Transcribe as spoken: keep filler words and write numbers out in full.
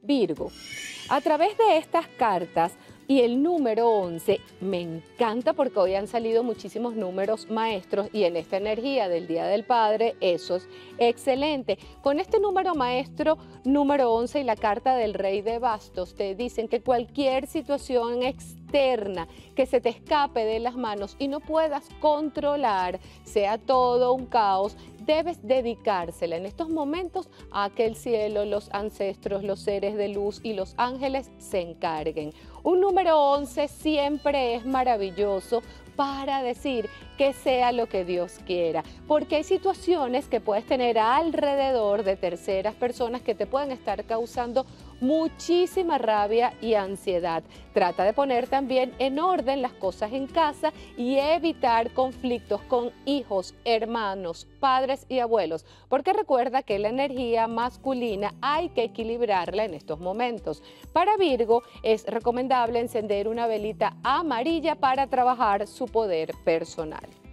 Virgo, a través de estas cartas y el número once, me encanta porque hoy han salido muchísimos números maestros y en esta energía del Día del Padre, eso es excelente. Con este número maestro, número once y la carta del Rey de Bastos, te dicen que cualquier situación externa que se te escape de las manos y no puedas controlar, sea todo un caos, debes dedicársela en estos momentos a que el cielo, los ancestros, los seres de luz y los ángeles se encarguen. Un número once siempre es maravilloso para decir que sea lo que Dios quiera, porque hay situaciones que puedes tener alrededor de terceras personas que te pueden estar causando muchísima rabia y ansiedad. Trata de poner también en orden las cosas en casa y evitar conflictos con hijos, hermanos, padres y abuelos, porque recuerda que la energía masculina hay que equilibrarla en estos momentos. Para Virgo es recomendable encender una velita amarilla para trabajar su poder personal.